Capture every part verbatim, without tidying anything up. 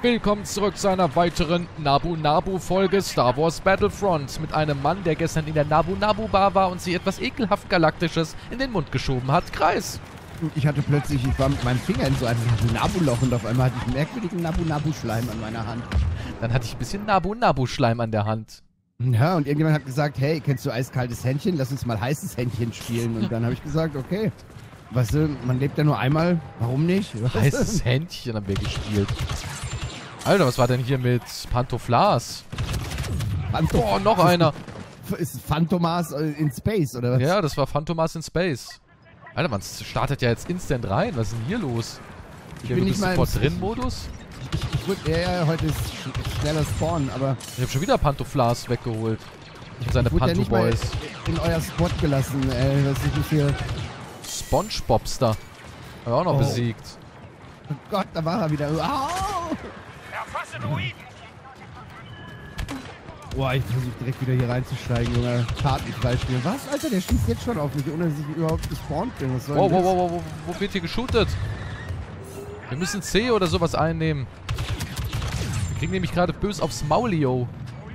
Willkommen zurück zu einer weiteren Nabu Nabu Folge Star Wars Battlefront mit einem Mann, der gestern in der Nabu Nabu Bar war und sich etwas ekelhaft Galaktisches in den Mund geschoben hat. Kreis. Ich hatte plötzlich, ich war mit meinem Finger in so einem Nabu-Loch und auf einmal hatte ich einen merkwürdigen Nabu-Nabu-Schleim an meiner Hand. Dann hatte ich ein bisschen Nabu Nabu Schleim an der Hand. Ja, und irgendjemand hat gesagt, hey, kennst du eiskaltes Händchen? Lass uns mal heißes Händchen spielen. Und dann habe ich gesagt, okay. Weißt du, man lebt ja nur einmal, warum nicht? Heißes Händchen haben wir gespielt. Alter, was war denn hier mit Pantoflas? Phantom Oh, noch einer. Ist Phantomas in Space, oder was? Ja, das war Phantomas in Space. Alter, man startet ja jetzt instant rein. Was ist denn hier los? Ich Hier, bin du nicht bist mal sofort im- drin-Modus? Ich, ich würde, ja, ja, heute ist sch schneller Spawn, aber Ich hab schon wieder Pantoflas weggeholt. Und seine ich wurde ja nicht mal Panto-Boys. in euer Spot gelassen, ey. Was ist das hier? Spongebobster. Haben wir auch noch Oh. besiegt. Oh Gott, da war er wieder. Au! Erfasse Druiden! Boah, ich versuche direkt wieder hier reinzusteigen, Junge. Kartenfrei spielen. Was, Alter? Der schießt jetzt schon auf mich, ohne dass ich überhaupt gespawnt bin. Was soll Wow, denn wow, das? wow, wow, wo wird hier geshootet? Wir müssen C oder sowas einnehmen. Wir kriegen nämlich gerade bös aufs Maulio.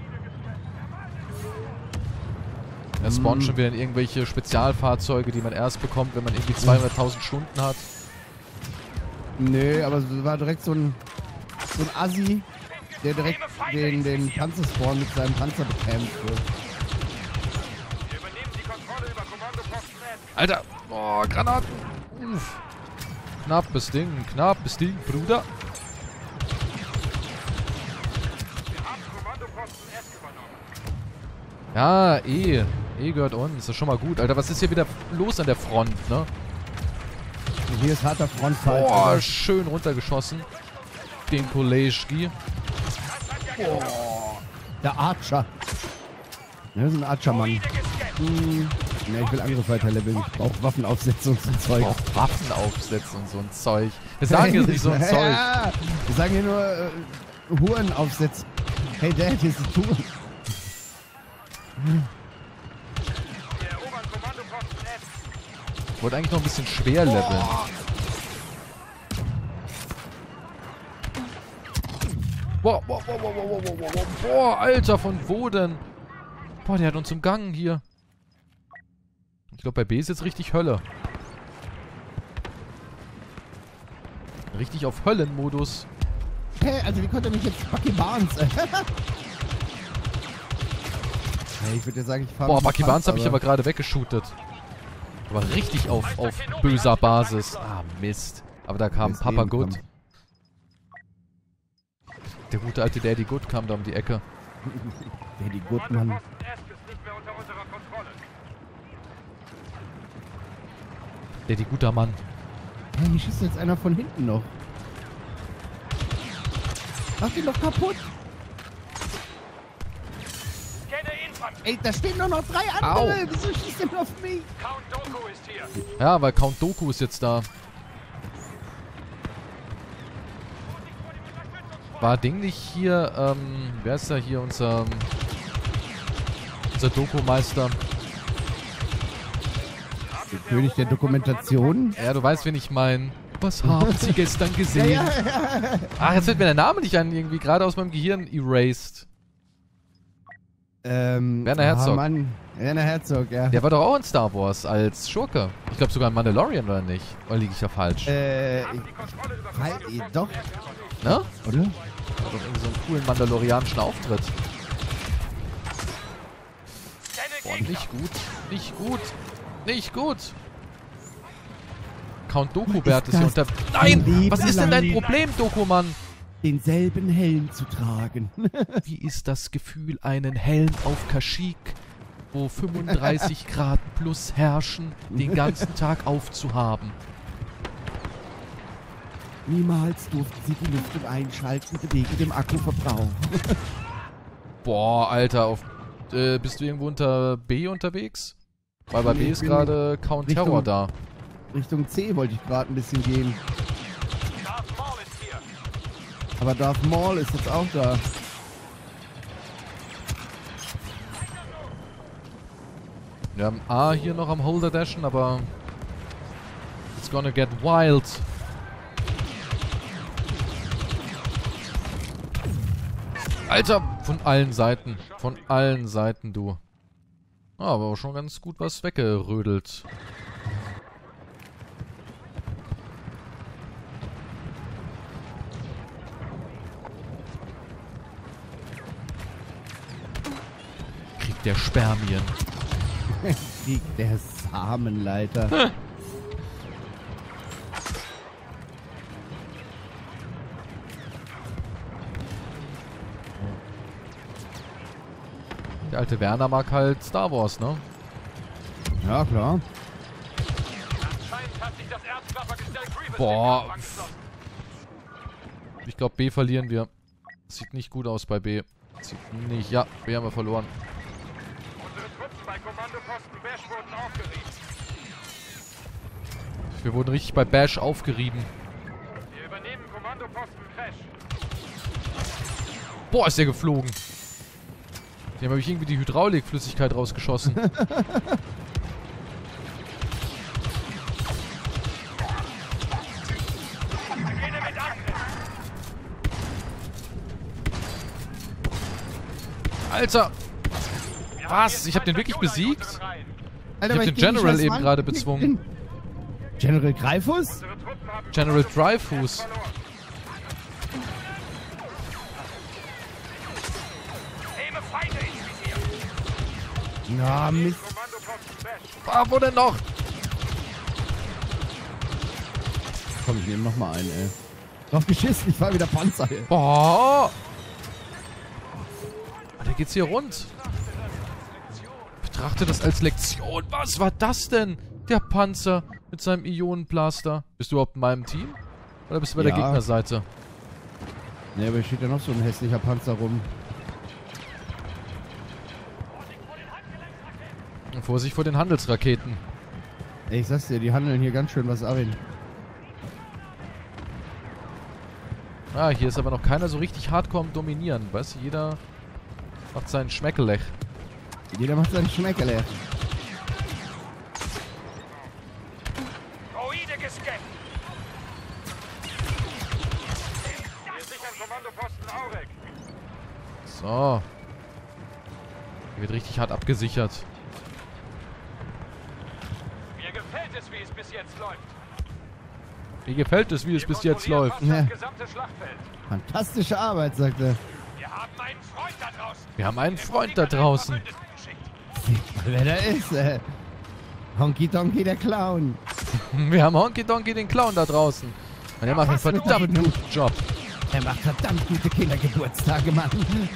Er spawnt Mm. schon wieder in irgendwelche Spezialfahrzeuge, die man erst bekommt, wenn man irgendwie zweihunderttausend Stunden hat. Nee, aber es war direkt so ein, so ein Assi, der direkt den, den Panzerspawn mit seinem Panzer bekämpft wird. Wir übernehmen die Kontrolle über Kommandoposten Ed. Alter! Oh, Granaten! Uff. Knappes Ding, knappes Ding, Bruder. Wir haben Kommandoposten Ed übernommen. Ja, E. E gehört uns. Das ist schon mal gut. Alter, was ist hier wieder los an der Front, ne? Und hier ist harter Frontfight. Boah, Alter. schön runtergeschossen. Den Kolejki. Der Archer. Ja, das ist ein Archer-Mann. Druide gescannt. Hm. Ja, ich will Angriffsweiter leveln. Ich brauche Waffenaufsätze und so ein Zeug. Auch Waffen aufsetzen und so ein Zeug. Wir sagen jetzt nicht so ein Zeug. Ja, wir sagen hier nur äh, Huren aufsetzen. Hey Dad, hier ist ein Huren. Wir erobern Kommandoposten Ed. Ich wollte eigentlich noch ein bisschen schwer leveln. Boah, boah, boah, boah, boah, boah, boah, boah, boah, Alter, von wo denn? Boah, der hat uns umgangen hier. Ich glaube, bei B ist jetzt richtig Hölle. Richtig auf Höllenmodus. Hä, also wie konnte er mich jetzt Bucky Barnes? Hey, ich würde ja sagen, ich fahre Boah, Bucky Barnes habe ich aber gerade weggeschootet. Aber richtig auf, auf böser Basis. Ah, Mist. Aber da kam Ist Papa eben Good. kommt. Der gute alte Daddy Good kam da um die Ecke. Daddy Goodman. Kommandoposten Ed ist nicht mehr unter unserer Kontrolle. Daddy guter Mann. Hey, hier schießt jetzt einer von hinten noch. Mach den doch kaputt. Scanne Infanterie. Ey, da stehen doch noch drei andere. Wieso schießt der auf mich? Count Doku ist hier. Ja, weil Count Doku ist jetzt da. War Ding nicht hier, ähm, wer ist da hier unser, unser Doku-Meister? Der König der Dokumentation. Ja, du weißt, wen ich meine. Was haben Sie gestern Ja, gesehen? ja, ja. Ach, jetzt wird mir der Name nicht an, irgendwie gerade aus meinem Gehirn erased. Ähm, Werner Herzog. Ah, Mann. Werner Herzog, ja. Der war doch auch in Star Wars als Schurke. Ich glaube sogar in Mandalorian, oder nicht? Oder liege ich ja falsch? Äh, ich, Die Kontrolle über halt, eh, doch, Ne? oder? Hat doch irgendwie so einen coolen mandalorianischen Auftritt. Scanne Boah, Gegner. nicht gut. Nicht gut. Nicht gut. Count Doku-Bert ist, Ist hier das unter... Nein! Leben Was ist denn dein lang? Problem, Doku-Mann? Denselben Helm zu tragen. Wie ist das Gefühl, einen Helm auf Kashyyyk, wo fünfunddreißig Grad plus herrschen, den ganzen Tag aufzuhaben? Niemals durften sie die Lüftung einschalten wegen dem Akkuverbrauch. Boah, Alter, auf, äh, bist du irgendwo unter B unterwegs? Weil bei Nee, B ich ist bin gerade Count Richtung- Terror da. Richtung C wollte ich gerade ein bisschen gehen. Darth Maul ist hier. Aber Darth Maul ist jetzt auch da. Wir haben A hier noch am Holder dashen, aber it's gonna get wild. Alter, von allen Seiten. Von allen Seiten, du. Ah, aber auch schon ganz gut was weggerödelt. Krieg der Spermien. Krieg der Samenleiter. Der alte Werner mag halt Star Wars, ne? Ja, klar. Anscheinend hat sich das Erzklappergestell Grievous Boah. den Kampf angeschlossen. Ich glaube, B verlieren wir. Sieht nicht gut aus bei B. Sieht nicht. Ja, B haben wir verloren. Unsere Truppen bei Kommandoposten Bash wurden aufgerieben. Wir wurden richtig bei Bash aufgerieben. Wir übernehmen Kommandoposten Crash. Boah, ist der geflogen. Dem habe ich irgendwie die Hydraulikflüssigkeit rausgeschossen. Alter! Was? Ich habe den wirklich besiegt? Alter, Ich hab aber den geh nicht General als eben Mann. gerade bezwungen. General Greifus? Unsere Truppen haben General Dryfus. verloren. Nehme Feinde ins Visier. Na, Mist. Kommandoposten Bash. Ah, wo denn noch? Komm, ich nehme nochmal einen, ey. Drauf geschissen, ich fahr wieder Panzer hier. Boah! Da geht's hier rund. Betrachte das als Lektion. Was war das denn? Der Panzer mit seinem Ionenblaster. Bist du überhaupt in meinem Team? Oder bist du bei der Ja. Gegnerseite? Ne, aber hier steht ja noch so ein hässlicher Panzer rum. Und Vorsicht vor den Handelsraketen. Ey, ich sag's dir, die handeln hier ganz schön was ein. Ah, hier ist aber noch keiner so richtig hardcore am Dominieren. Weißt du, jeder macht seinen Schmeckelech. Jeder macht seinen Schmeckerle. Droide gescannt. Wir sichern Kommandoposten Aurek. So. Hier wird richtig hart abgesichert. Mir gefällt es, wie es bis jetzt läuft. Mir gefällt es, wie es Wir bis jetzt kontrollieren läuft. fast Ja. das gesamte Schlachtfeld. Fantastische Arbeit, sagt er. Wir haben einen Freund da draußen. Wir haben einen Der Freund da Republik hat einen draußen. Verbündeten geschickt. Sieht mal, wer da ist, äh. Honky Tonky, der Clown. Wir haben Honky Donkey den Clown da draußen. Und er macht einen was mit verdammt dem- guten Job. Er macht verdammt gute Kindergeburtstage, Mann.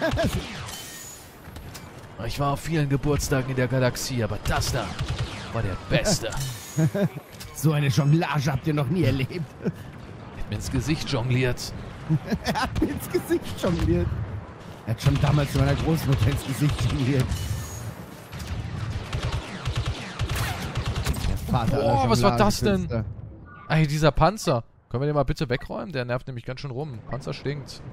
Ich war auf vielen Geburtstagen in der Galaxie, aber das da war der beste. So eine Jonglage habt ihr noch nie erlebt. Hat mir ins Gesicht jongliert. Er hat mir ins Gesicht jongliert. Er hat schon damals meiner Großmutter ins Gesicht jongliert. Der Vater aller Boah, was war das denn? Jonglagenkünstler. Ey, dieser Panzer. Können wir den mal bitte wegräumen? Der nervt nämlich ganz schön rum. Panzer stinkt.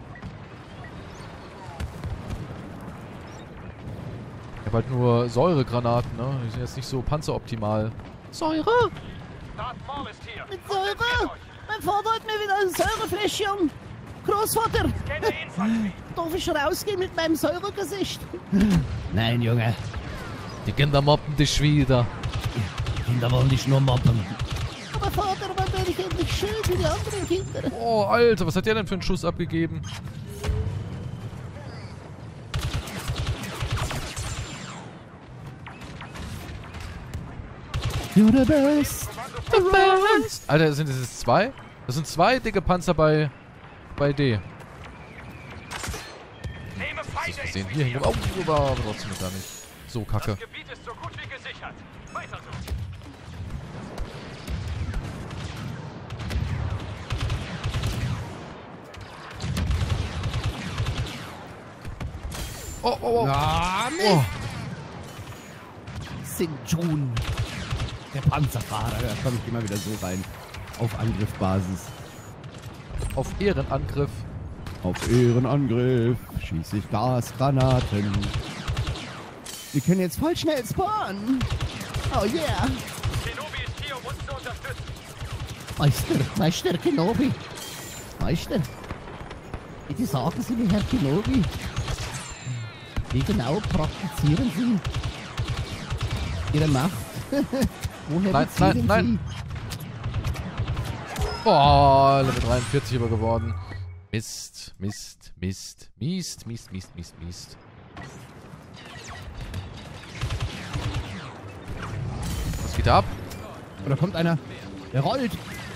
Ich hab halt nur Säuregranaten, ne? Die sind jetzt nicht so panzeroptimal. Säure? Darth Maul ist hier. Mit Kommt mit Säure? euch. Mein Vater hat mir wieder eine Säurefläschchen. Großvater, Scanne Infanterie. darf ich rausgehen mit meinem Säuregesicht? Nein, Junge. Die Kinder mobben dich wieder. Kinder wollen dich nur mobben. Aber Vater, wann werde ich endlich schön wie die anderen Kinder? Oh, Alter, was hat der denn für einen Schuss abgegeben? You're the best. Alter, sind das jetzt zwei? Das sind zwei dicke Panzer bei bei D. Nehme Feinde ins Sehen hier Visier. hin. Oh, aber trotzdem gar nicht. So kacke. Das Gebiet ist so gut wie gesichert. Weiter so. Oh, oh, oh. Ah, oh. Sing Jun. Der Panzerfahrer. Da komme ich immer wieder so rein. Auf Angriffbasis. Auf Ehrenangriff. Auf Ehrenangriff schieße ich Gasgranaten. Wir können jetzt voll schnell spawnen. Oh yeah. Kenobi ist hier, um uns zu unterstützen. Meister, Meister Kenobi. Meister. Bitte sagen Sie mir, Herr Kenobi, wie genau praktizieren Sie Ihre Macht? Woher Nein, beziehen nein, nein. Oh, Level dreiundvierzig aber geworden. Mist, Mist, Mist, Mist, Mist, Mist, Mist, Mist. Was geht ab? Oder kommt einer, der rollt.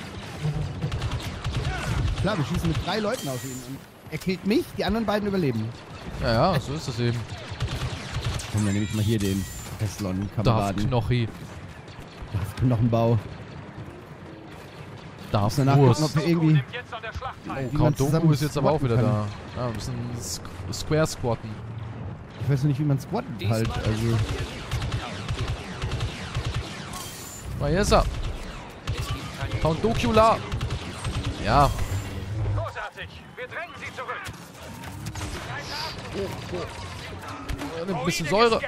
Klar, wir schießen mit drei Leuten auf ihn. Und er killt mich, die anderen beiden überleben. Ja, ja, so ist das eben. Komm, dann nehme ich mal hier den Darf Teslon-Kameraden. Knochi. Darf Knochenbau. Darf Danach gucken, ob Wurst. wir irgendwie... Nimmt jetzt an der Schlacht teil. Oh, Count zusammen Doku ist jetzt aber auch wieder squatten da. Ja, wir müssen Sk Square squatten. Ich weiß noch nicht, wie man squattet halt. Also, Na, hier ist er. Count Dokula. Ja. Großartig. Wir drängen sie zurück. Er nimmt ein bisschen Säure.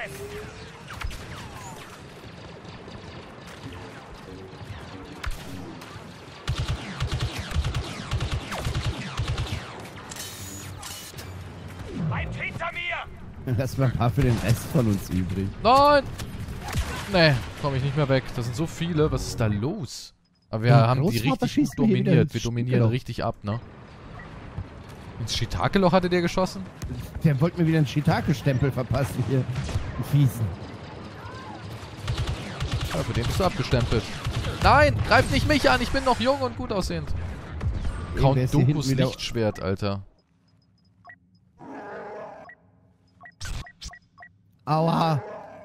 Bleibt hinter mir! lass mal ein paar für den Rest von uns übrig. Nein! Nee, komme ich nicht mehr weg. Das sind so viele. Was ist da los? Aber wir Ja, haben die Großvater richtig schießt gut mir hier wieder dominiert. ins Wir dominieren Schießgeloch. richtig ab, ne? Ins Shiitake-Loch hatte der geschossen? Der wollte mir wieder einen Shiitake-Stempel verpassen hier. Ein Fiesen. Ja, für den bist du abgestempelt. Nein! Greif nicht mich an! Ich bin noch jung und gut aussehend. Irgendwer ist Count hier Dokus hinten wieder- Lichtschwert, Alter. Aua.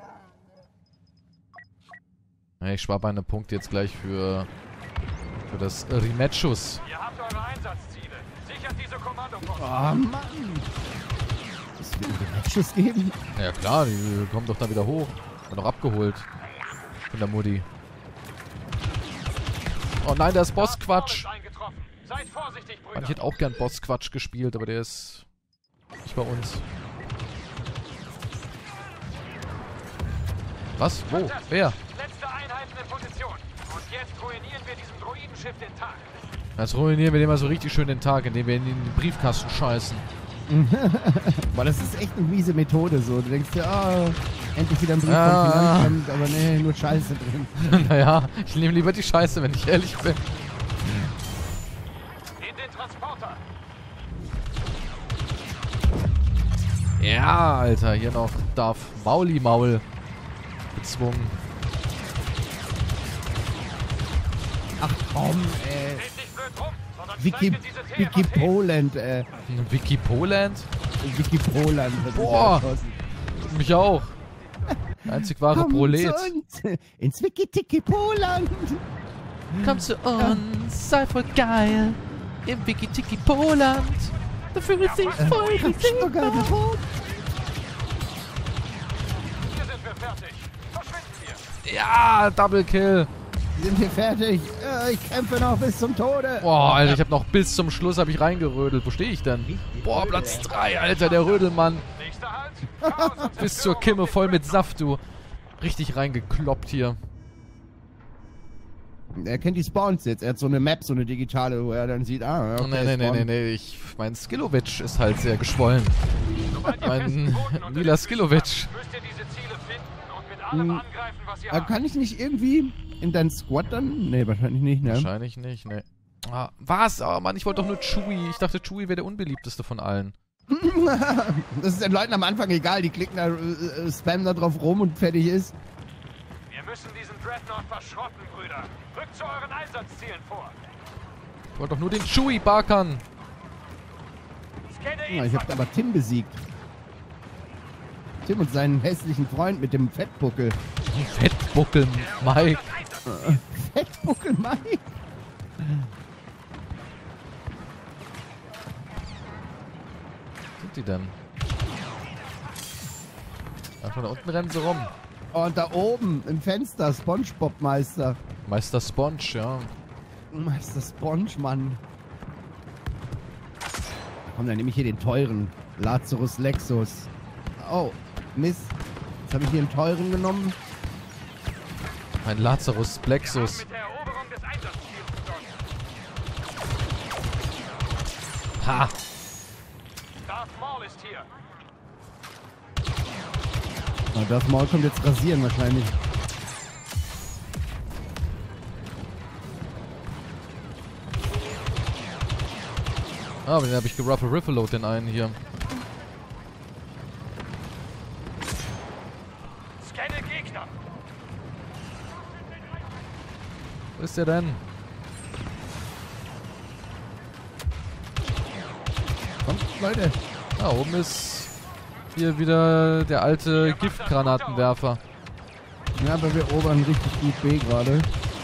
Ja, ich spare meine Punkte jetzt gleich für, für das Rematchus. Ihr habt eure Einsatzziele. Sichert diese Kommandoposten. Oh Mann. Es wird einen Matches geben. Ja klar, die kommen doch da wieder hoch. Wird doch abgeholt. Von der Mutti. Oh nein, der ist Bossquatsch. Eingetroffen. Seid vorsichtig, Brüder. Ich hätte auch gern Bossquatsch gespielt, aber der ist nicht bei uns. Was? Wo? Wer? Letzte Einheiten in Position. Und jetzt ruinieren wir diesem Droidenschiff den Tag. Jetzt ruinieren wir dem mal so richtig schön den Tag, indem wir ihn in den Briefkasten scheißen. Boah, das ist echt eine miese Methode so. Du denkst dir, ah, endlich wieder ein Brief Ah. vom Finanzamt, aber nee, nur Scheiße drin. Naja, ich nehme lieber die Scheiße, wenn ich ehrlich bin. In den Transporter. Ja, Alter, hier noch darf Mauli Maul bezwungen. Ach komm, ey. Dreht nicht blöd rum, sondern Wiki, steigt in diese Wiki T F A. Poland, äh. Wiki Poland? Wiki Poland. hat mich Boah. erschossen. Mich auch. Der einzig wahre Komm Prolet. zu uns, ins Wiki-Tiki Poland. Komm zu uns, sei voll geil. Im Wiki-Tiki Poland. Da fühlt sich voll Sogar geholt. Hier sind wir fertig. Verschwinden wir. Ja, Double Kill. Sind wir fertig? Äh, ich kämpfe noch bis zum Tode. Boah, Alter, ich habe noch bis zum Schluss habe ich reingerödelt. Wo stehe ich denn? Boah, Platz drei, Alter, der Rödelmann. Nächster Halt. Chaos und Bis zur Kimme voll mit Saft, du. Richtig reingekloppt hier. Er kennt die Spawns jetzt. Er hat so eine Map, so eine digitale, wo er dann sieht, ah, okay, nee, nee, nee, Spawn. nee, nee. Ich, mein Skillovic ist halt sehr geschwollen. Sobald ihr Mein festen Boden unter Mila den Skillovic. Füßen habt, müsst ihr diese Ziele finden und mit allem Hm. angreifen, was ihr Aber habt. kann ich nicht irgendwie in deinen Squad dann? Nee, wahrscheinlich nicht, ne? Wahrscheinlich nicht, ne. Ah, was? Oh Mann, ich wollte doch nur Chewie. Ich dachte, Chewie wäre der unbeliebteste von allen. Das ist den Leuten am Anfang egal, die klicken da, äh, spammen da drauf rum und fertig ist. Wir müssen diesen Dreadnought verschrotten, Brüder. Rückt zu euren Einsatzzielen vor. Ich wollte doch nur den Chewie barkern. Scanne ihn. Ja, ich hab aber Tim besiegt. Tim und seinen hässlichen Freund mit dem Fettbuckel. Fettbuckel, Mike. Fettbuckel, Mike? Wo sind die denn? Ach, von da unten rennen sie rum. Und da oben im Fenster, Spongebob-Meister. Meister Sponge, ja. Meister Sponge, Mann. Komm, dann nehme ich hier den teuren. Lazarus Lexus. Oh, Mist. Jetzt habe ich hier einen teuren genommen. Mein Lazarus Wir haben Plexus. mit der Eroberung des Einsatzziels begonnen. Ha! Darth Maul ist hier. Ah, Darth Maul kommt jetzt rasieren wahrscheinlich. Ah, aber den habe ich geruffle Riffleload, den einen hier. Scanne Gegner. Wo ist der denn? Kommt, Leute. Da oben ist hier wieder der alte Giftgranatenwerfer. Ja, aber wir erobern richtig gut B gerade.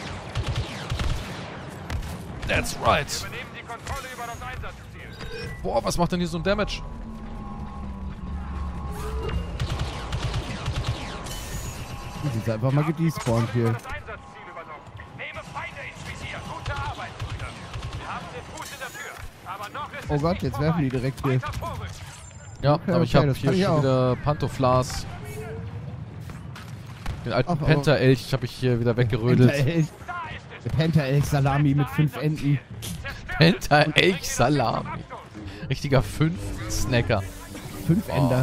That's right. Übernehmen die Kontrolle über das Einsatzziel. Boah, was macht denn hier so ein Damage? Die sind einfach mal gedespawnt hier. Das Einsatzziel übernommen. Nehme Feinde ins Visier. Gute Arbeit, Brüder. Wir haben den Fuß in der Tür. Aber noch ist Oh es Gott, nicht jetzt vorbei. werfen die direkt hier. Weiter vorrücken. Ja, Okay, aber ich okay, habe das hier kann ich schon auch. wieder Pantoflas. Den alten Ach, aber- Penta-Elch habe ich hier wieder weggerödelt. Penta-Elch. Da ist es. Der Penta-Elch-Salami mit fünf Enden. Penta-Elch-Salami. Richtiger fünf-Snacker. Fünf Ender.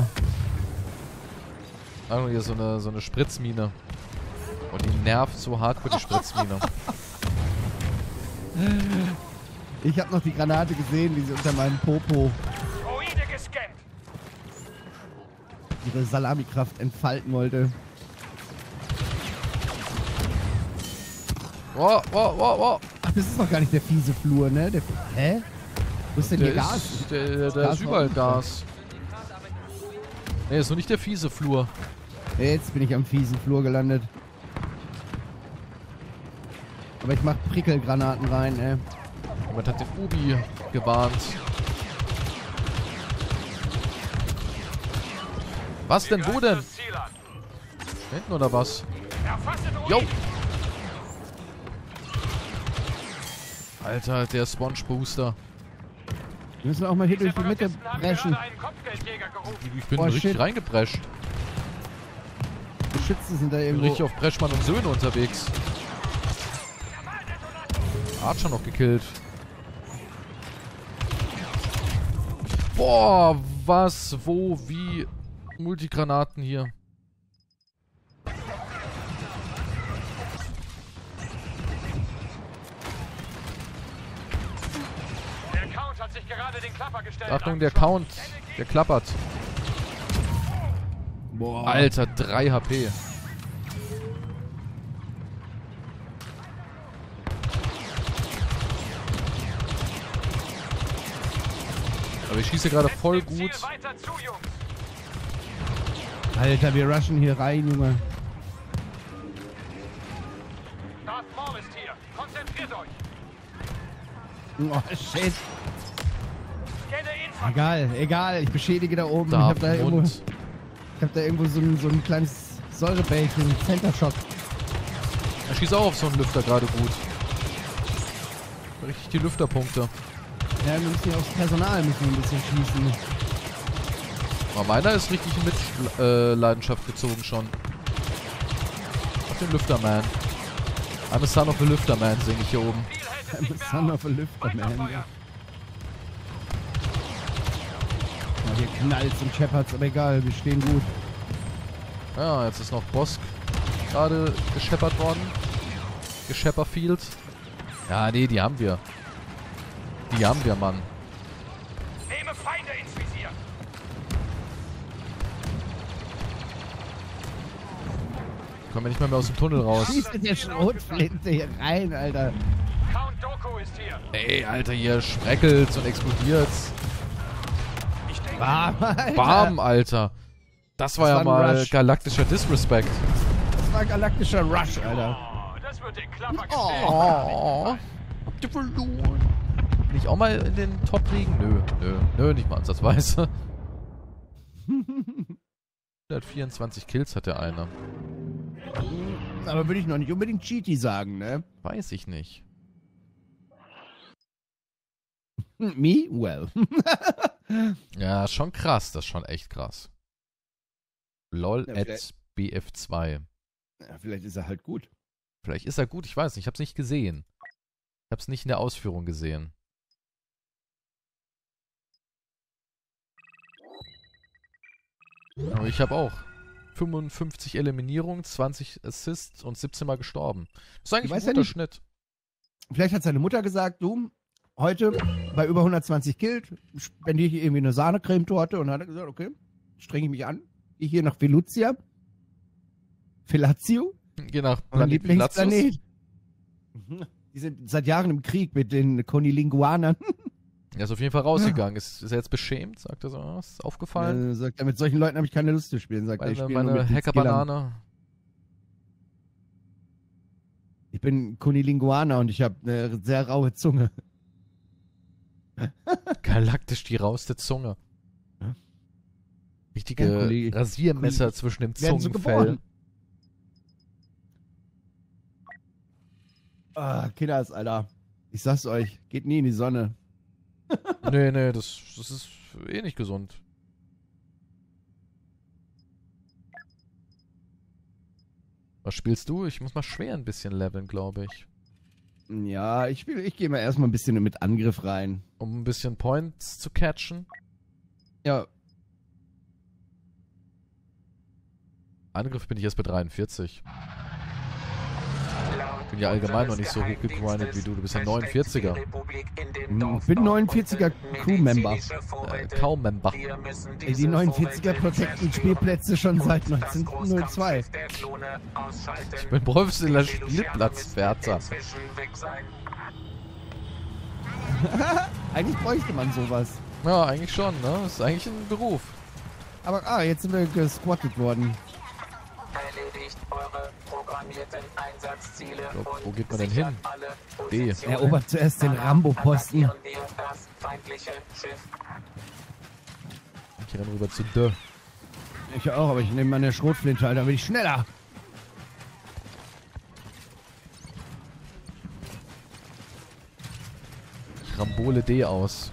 Oh. Hier so eine, so eine Spritzmine. Und die nervt so hardcore, die Spritzmine. Ich habe noch die Granate gesehen, wie sie unter meinem Popo Droide gescannt. ihre Salamikraft entfalten wollte. Oh, oh, oh, oh. Ach, das ist doch gar nicht der fiese Flur, ne? Der, hä? Wo ist denn Der hier Gas? ist, der, der, der Gas ist überall raus. Gas. Nee, ist nur nicht der fiese Flur. Jetzt bin ich am fiesen Flur gelandet. Aber ich mach Prickelgranaten rein, ey. Jemand hat den Ubi gewarnt. Was denn? Wo denn? Das Ziel an. Hinten oder was? Erfasse Droiden. Jo! Alter, der Sponge Booster. Wir müssen auch mal hier durch die Mitte Separatisten haben brechen. gerade einen Kopfgeldjäger gerufen. Ich bin Oh, richtig shit. reingeprescht. Geschütze sind da Ich bin irgendwo. richtig auf Breschmann und Söhne unterwegs. Archer noch gekillt. Boah, was, wo, wie. Multigranaten hier. Der Count hat sich gerade den Klapper gestellt. Achtung, der Count, der klappert. Boah. Alter, drei H P. Aber ich schieße gerade voll Dem Ziel gut. weiter zu, Jungs. Alter, wir rushen hier rein, Junge. Darth Maul ist hier. Konzentriert euch. Oh, shit. Scanne Infanterie. Egal, egal. Ich beschädige da oben. ich hab da Da, irgendwo, Mund. ich hab da irgendwo so ein, so ein kleines Säurebällchen, Center Shock. Er schießt auch auf so einen Lüfter gerade gut. Richtig die Lüfterpunkte. Ja, wir müssen hier aufs Personal müssen wir ein bisschen schießen. Aber meiner ist richtig in Mit äh, Leidenschaft gezogen schon. Auf den Lüfterman. I'm a son of a Lüfterman, singe ich hier oben. Ziel hält es I'm nicht a mehr son aus. of a lifter, man. Weiterfeuern. Ja. Ja, hier knallt's und scheppert's, aber egal, wir stehen gut. Ja, jetzt ist noch Bosk gerade gescheppert worden. Geschepperfield. Ja, nee, die haben wir. Die haben wir, Mann. Nehme Feinde ins Visier. Kommen wir nicht mal mehr aus dem Tunnel raus. Schieß mit der Schrotflinte hier rein, Alter. Count Dooku ist hier. Ey, Alter, hier spreckelt's und explodiert's. Ich denke, Bam, Alter. Bam, Alter. Das war Das ja war ein mal Rush. galaktischer Disrespect. Das war galaktischer Rush, Alter. oh, das wird den Klapper gestellt. Oh, habt ihr verloren? Nicht auch mal in den Top-Ligen? Nö, nö, nö, nicht mal ansatzweise. hundertvierundzwanzig Kills hat der eine. Aber würde ich noch nicht unbedingt Cheaty sagen, ne? Weiß ich nicht. Me? Well. Ja, ist schon krass, das ist schon echt krass. LOL Ja, at vielleicht- B F zwei. Ja, vielleicht ist er halt gut. Vielleicht ist er gut, ich weiß nicht, ich hab's nicht gesehen. Ich hab's nicht in der Ausführung gesehen. Aber ich habe auch fünfundfünfzig Eliminierungen, zwanzig Assists und siebzehn Mal gestorben. Das ist eigentlich ein weiß ja guter nicht. Schnitt. Vielleicht hat seine Mutter gesagt, du, heute bei über hundertzwanzig Kills spendiere ich irgendwie eine Sahnecremetorte. Und dann hat er gesagt, okay, strenge ich mich an. Ich hier nach Veluzia. Fellatio. Geh nach Mein Planet Latius. Lieblingsplanet. Die sind seit Jahren im Krieg mit den Konilinguanern. Er ist auf jeden Fall rausgegangen. Ist, ist er jetzt beschämt? Sagt er so, oh, ist aufgefallen? Äh, sagt er, mit solchen Leuten habe ich keine Lust zu spielen. Sagt er, ich Meine, spiele nur meine mit den Skillern. Hackerbanane. Ich bin Konilinguaner und ich habe eine sehr raue Zunge. Galaktisch die rauste Zunge. Ja. Richtige Ja, Kuli- Rasiermesser Kuli- zwischen dem Werden so Zungenfell. geboren. Ah, Kinders, Alter. Ich sag's euch, geht nie in die Sonne. nee, nee, das, das ist eh nicht gesund. Was spielst du? Ich muss mal schwer ein bisschen leveln, glaube ich. Ja, ich spiele, ich gehe mal erstmal ein bisschen mit Angriff rein. Um ein bisschen Points zu catchen. Ja, Angriff bin ich erst bei dreiundvierzig. Ich bin ja allgemein noch nicht so hoch gegrindet wie du. Du bist ja neunundvierziger. ich bin neunundvierziger Crewmember. Äh, kaum Member. Ey, die neunundvierziger protecten Spielplätze schon seit neunzehnhundertzwei. Ich bin professioneller Spielplatzwärter. Eigentlich bräuchte man sowas. Ja, eigentlich schon, ne? Das ist eigentlich ein Beruf. Aber, ah, jetzt sind wir gesquattet worden. Erledigt eure programmierten Einsatzziele. Glaub, wo geht man denn hin? D. Erobert zuerst den Rambo-Posten. Attackieren wir das feindliche Schiff. Ich renne rüber zu D. Ich auch, aber ich nehme meine Schrotflinte, Alter, bin ich schneller. Ich rambole D aus.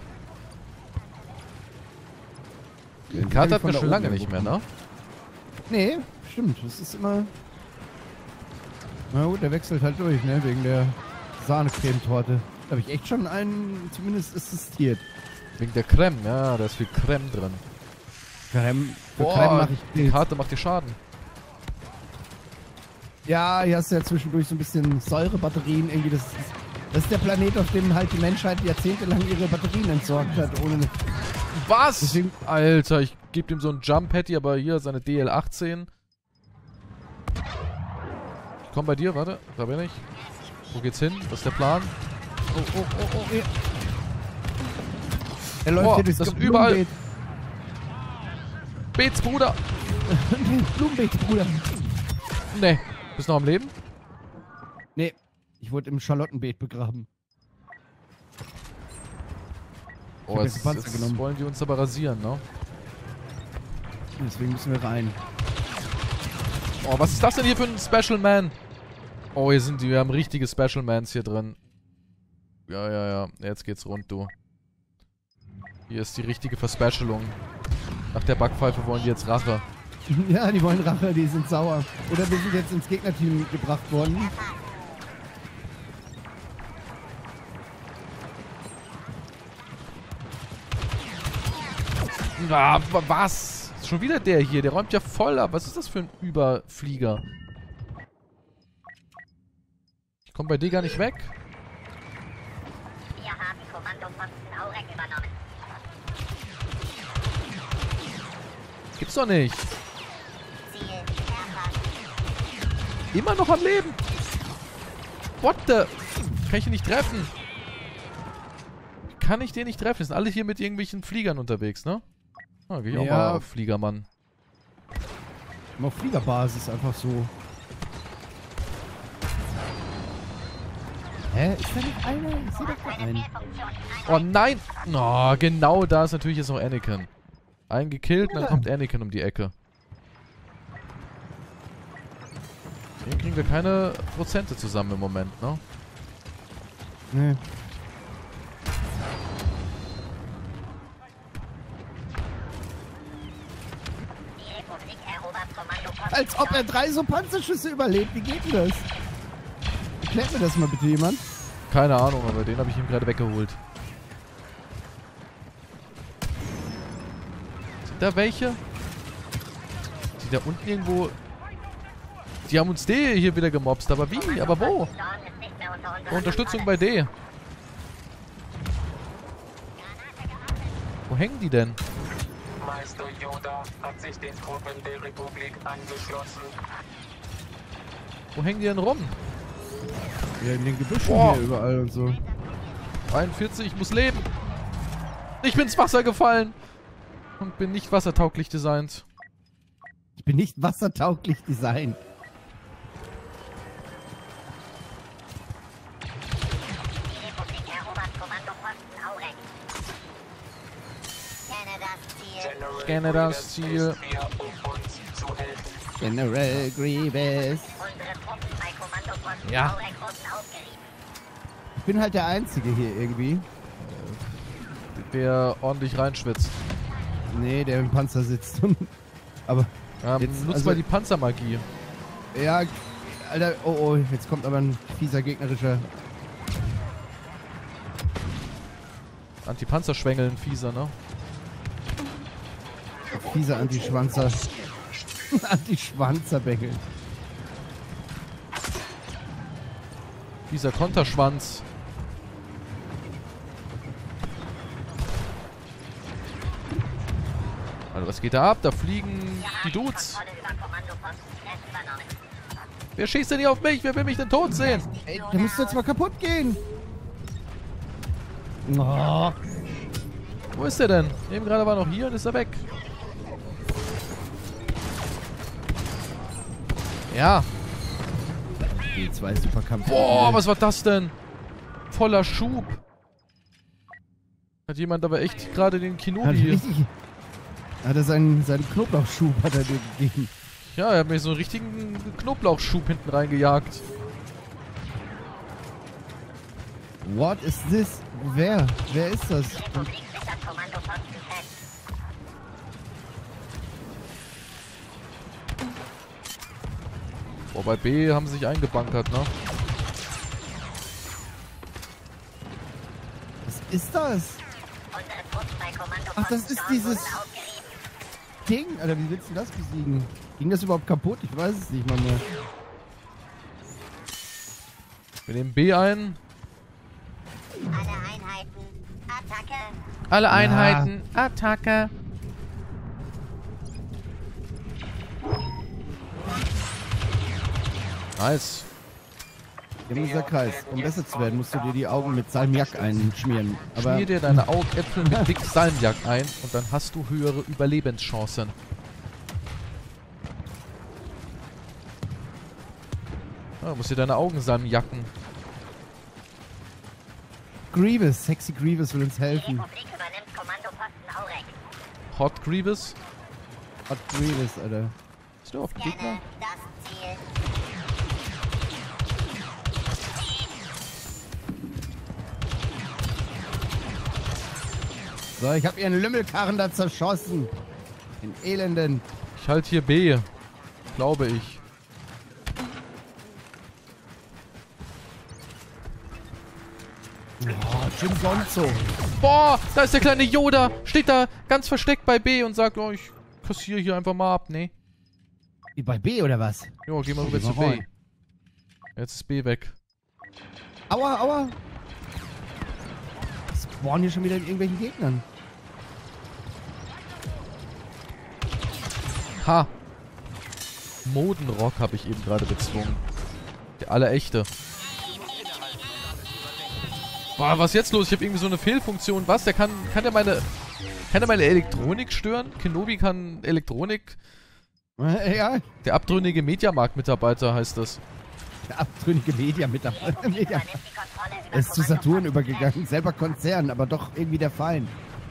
Den Den Karte hab ich hat von man da schon oben lange nicht mehr, irgendwo. ne? Nee, stimmt. Das ist immer... Na gut, der wechselt halt durch, ne? Wegen der Sahnecremetorte. Da habe ich echt schon einen zumindest assistiert. Wegen der Creme, ja, da ist viel Creme drin. Creme, für Boah, Creme mache ich die Pilz. Karte macht dir Schaden. Ja, hier hast du ja zwischendurch so ein bisschen Säurebatterien. Irgendwie das, ist, das ist der Planet, auf dem halt die Menschheit jahrzehntelang ihre Batterien entsorgt hat. Ohne Was? Deswegen- Alter, ich gebe ihm so einen Jump-Patty, aber hier seine D L achtzehn. Ich komm bei dir, warte, da bin ich. Wo geht's hin? Was ist der Plan? Oh, oh, oh, oh. Ja. Er läuft Boah, hier durchs das ist überall. Blumenbeet. Beets Bruder! Blumenbeet, Bruder. Nee, bist noch am Leben? Nee, ich wurde im Charlottenbeet begraben. Oh, hab jetzt, jetzt Panzer jetzt genommen. wollen die uns aber rasieren, ne? Deswegen müssen wir rein. Oh, was ist das denn hier für ein Special Man? Oh, hier sind die, wir haben richtige Special Mans hier drin. Ja, ja, ja, jetzt geht's rund, du. Hier ist die richtige Verspecialung. Nach der Backpfeife wollen die jetzt Rache. Ja, die wollen Rache, die sind sauer. Oder wir sind jetzt ins Gegnerteam gebracht worden. Ah, wa- was? Ist schon wieder der hier, der räumt ja voll ab. Was ist das für ein Überflieger? Ich komme bei dir gar nicht weg. Wir haben Kommandoposten Aurek übernommen. Gibt's doch nicht. Ziel erfasst. Immer noch am Leben. What the? Kann ich ihn nicht treffen? Kann ich den nicht treffen? Die sind alle hier mit irgendwelchen Fliegern unterwegs, ne? Ah, geh ich auch Ja. mal auf Fliegermann. Auf Fliegerbasis einfach so. Hä? Ist da nicht einer? Ich sehe doch da einen. Oh nein! Oh, genau da ist natürlich jetzt noch Anakin. Einen gekillt und dann kommt Anakin um die Ecke. Hier kriegen wir keine Prozente zusammen im Moment, ne? Nee. Die Republik erobert Kommandoposten. Als ob er drei so Panzerschüsse überlebt. Wie geht denn das? Erklärt mir das mal bitte jemand. Keine Ahnung, aber den habe ich ihm gerade weggeholt. Sind da welche? Die da unten irgendwo... Die haben uns D hier wieder gemobst. Aber wie? Aber wo? Dawn ist nicht mehr unter unserer Unterstützung Kontrolle. bei D. Wo hängen die denn? Meister Yoda hat sich den Truppen der Republik angeschlossen. Wo hängen die denn rum? Ja, in den Gebüschen Boah. hier überall und so. einundvierzig, ich muss leben. Ich bin ins Wasser gefallen. Und bin nicht wassertauglich designt. Ich bin nicht wassertauglich designt. Die Republik erobert Kommandoposten Aurek. Scanne das Ziel. Scanne das Ziel. Ist hier, um uns zu helfen. General Grievous. Unsere Truppen bei Kommandoposten Ja. Aurek wurden aufgerieben. Ich bin halt der Einzige hier irgendwie. Der ordentlich reinschwitzt. Nee, der im Panzer sitzt. Aber, Ja, Jetzt, nutzt also- mal die Panzermagie. ja, Alter, oh oh, jetzt kommt aber ein fieser gegnerischer. Anti-Panzerschwängeln, fieser, ne? Fieser Anti-Schwanzer. Anti-Schwanzerbengel. Fieser Konterschwanz. Also was geht da ab? Da fliegen die Dudes. Kontrolle über Kommandoposten fest übernommen. Wer schießt denn hier auf mich? Wer will mich denn tot sehen? Ey, der müsste jetzt mal kaputt gehen. Oh. Wo ist der denn? Eben gerade war noch hier und ist er weg. Ja. Die zwei Superkampf. Boah, was war das denn? Voller Schub. Hat jemand aber echt gerade den Hat, Kenobi... richtig, hat er seinen, seinen Knoblauchschub hat er dir gegeben. Ja, er hat mir so einen richtigen Knoblauchschub hinten reingejagt. What is this? Wer? Wer ist das? Die Republik sichert Kommandoposten fest. Boah, bei B haben sie sich eingebankert, ne? Was ist das? Unsere Truppen bei Kommandoposten Ach, das ist Dawn dieses- wurden aufgerieben. Ding? Alter, wie willst du das besiegen? Ging das überhaupt kaputt? Ich weiß es nicht mal mehr. Wir nehmen B ein. Alle Einheiten. Attacke. Alle Einheiten, Attacke. Nice. Hier ist der Kreis. Um besser zu werden, musst du dir die Augen mit Salmiak einschmieren. Aber Schmier dir deine Augäpfel mit dick Salmiak ein und dann hast du höhere Überlebenschancen. Ja, du musst dir deine Augen salmiacken. Grievous, Sexy Grievous will uns Die helfen. Republik übernimmt Kommandoposten Aurek. Hot Grievous. Hot Grievous, Alter. Bist du auf den Gegner? Scanne das Ziel. So, ich hab ihren Lümmelkarren da zerschossen. Den Elenden. Ich halte hier B. Glaube ich. Oh, Jim Gonzo. Boah, da ist der kleine Yoda. Steht da ganz versteckt bei B und sagt, oh, ich kassiere hier einfach mal ab. Nee. Wie bei B oder was? Jo, geh mal Geh rüber zu mal B. rein. Jetzt ist B weg. Aua, aua. Spawnen hier schon wieder in irgendwelchen Gegnern. Ha. Modenrock habe ich eben gerade bezwungen. Der allerechte. Boah, was ist jetzt los? Ich habe irgendwie so eine Fehlfunktion. Was? Der kann, kann der meine, kann der meine Elektronik stören? Kenobi kann Elektronik. Äh, ja, Der abtrünnige Mediamarkt-Mitarbeiter heißt das. der abtrünnige Media-Mitarbeiter. Media. Übernimmt die Kontrolle über Er ist zu Saturn Kommandoposten übergegangen. Selber Konzern, aber doch irgendwie der Feind.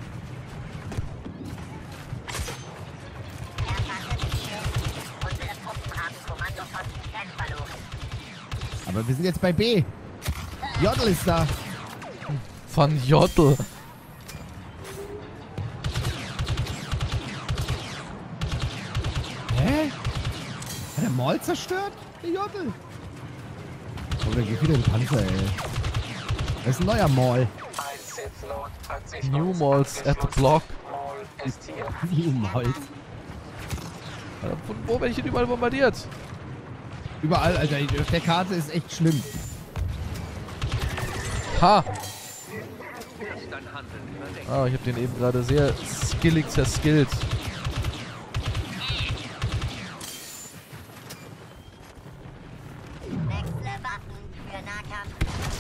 fest. Erfasste Ziel. Unsere Truppen haben Kommandoposten fest verloren. Aber wir sind jetzt bei B. Jodl ist da. Van Jottel. Hä? Hat er Maul zerstört? Der Jodl. Oh, der geht wieder in den Panzer, ey. Das ist ein neuer Maul. Ein Sith-Lord hat sich New uns Malls at the angeschlossen. block. Maul ist hier. Wie Maul. Alter, von wo werde ich denn überall bombardiert? Überall, Alter. Auf der Karte ist echt schlimm. Ha! Ah, ich habe den eben gerade sehr skillig zerskillt. Wechsle Waffen für Nahkampf.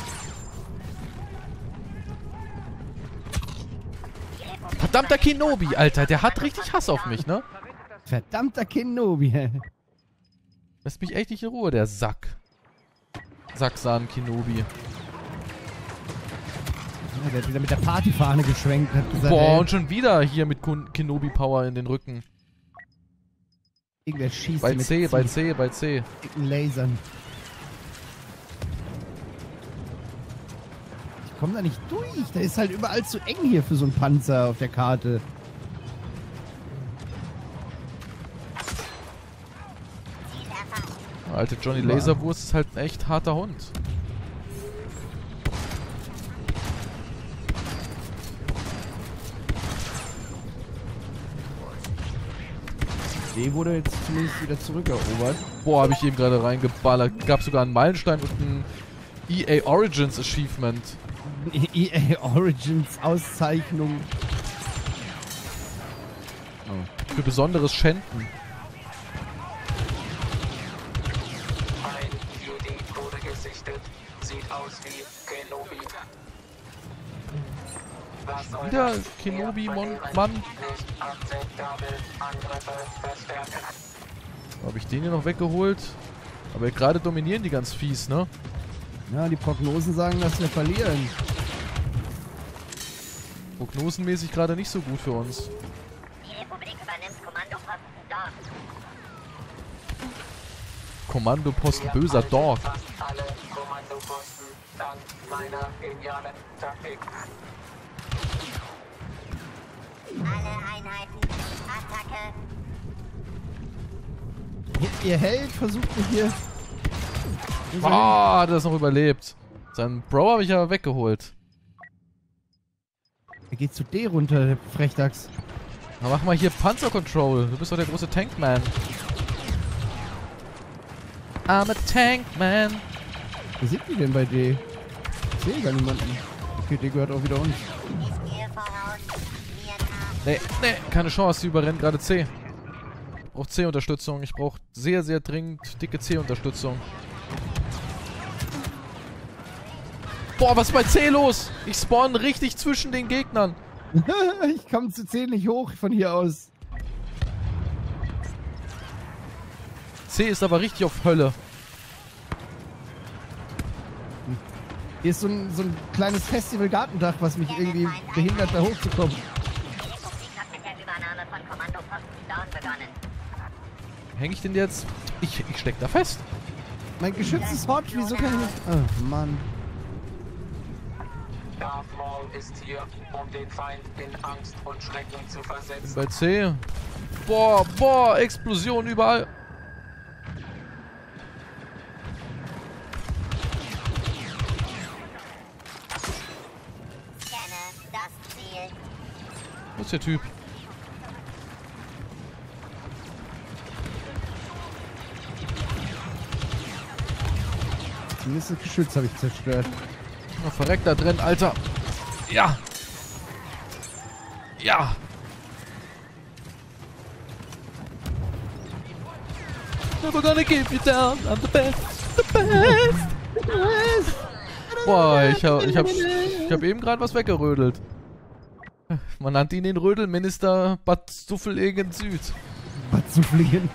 Verdammter Kenobi, Alter. Der hat richtig Hass auf mich, ne? Verdammter Kenobi. Lässt mich echt nicht in Ruhe, der Sack. Sacksan Kenobi. Ja, der hat wieder mit der Partyfahne geschwenkt und hat gesagt, Boah, ey, und schon wieder hier mit Kun- Kenobi-Power in den Rücken. irgendwer schießt Bei mit C, bei C, bei C. dicken Lasern. Ich komme da nicht durch. Da ist halt überall zu eng hier für so einen Panzer auf der Karte. Ziel erfasst. Alte Johnny Laserwurst ist halt ein echt harter Hund. D wurde jetzt zumindest wieder zurückerobert. Boah, habe ich eben gerade reingeballert. Gab sogar einen Meilenstein und ein E A Origins Achievement. E A Origins Auszeichnung. Für besonderes Schänden. Ein Jedi wurde gesichtet. Sieht aus wie Kenobi. Was soll Wieder das? Kenobi, Wir Mon verlieren Mann. Nicht akzeptabel. Angriffe verstärken. Habe ich den hier noch weggeholt? Aber gerade dominieren die ganz fies, ne? Ja, die Prognosen sagen, dass wir verlieren. Prognosenmäßig gerade nicht so gut für uns. Die Republik übernimmt Kommandoposten dort. Kommandoposten Wir böser halten Dog. Fast alle Kommandoposten dank meiner genialen Taktik. Alle Einheiten. Attacke. Ihr Held versucht mich hier. Ah, hat er das noch überlebt. Seinen Bro habe ich aber weggeholt. Er geht zu D runter, der Frechdachs. Na, mach mal hier Panzer Control. Du bist doch der große Tankman. I'm a Tankman. Wo sind die denn bei D? Ich sehe gar niemanden. Okay, D gehört auch wieder uns. Ich gehe voraus. Mir nach. Nee, nee, keine Chance. Die überrennt gerade C. Ich brauche C-Unterstützung. Ich brauche sehr, sehr dringend dicke C-Unterstützung. Boah, was ist bei C los? Ich spawn richtig zwischen den Gegnern. Ich komme zu C nicht hoch von hier aus. C ist aber richtig auf Hölle. Hier ist so ein, so ein kleines Festival-Gartendach, was mich irgendwie behindert, da hochzukommen. Die Republik hat mit der Übernahme von Kommandoposten Down begonnen. Hänge ich denn jetzt? Ich, ich steck da fest. Mein Geschütz ist hot, wieso kann ich nicht... Oh, Mann. Darth Maul ist hier, um den Feind in Angst und Schrecken zu Bin versetzen. bei C. Boah, boah, Explosion überall. Scanne das Ziel. Wo ist der Typ? Zumindest das Geschütz habe ich zerstört. Oh, verreckt da drin, Alter. Ja. Ja. Never gonna give you down. I'm the best. The best. Boah, ich hab, ich hab, ich hab eben gerade was weggerödelt. Man nannte ihn den Rödelminister Bad Stuffelegen Süd. Bad Zufflingen.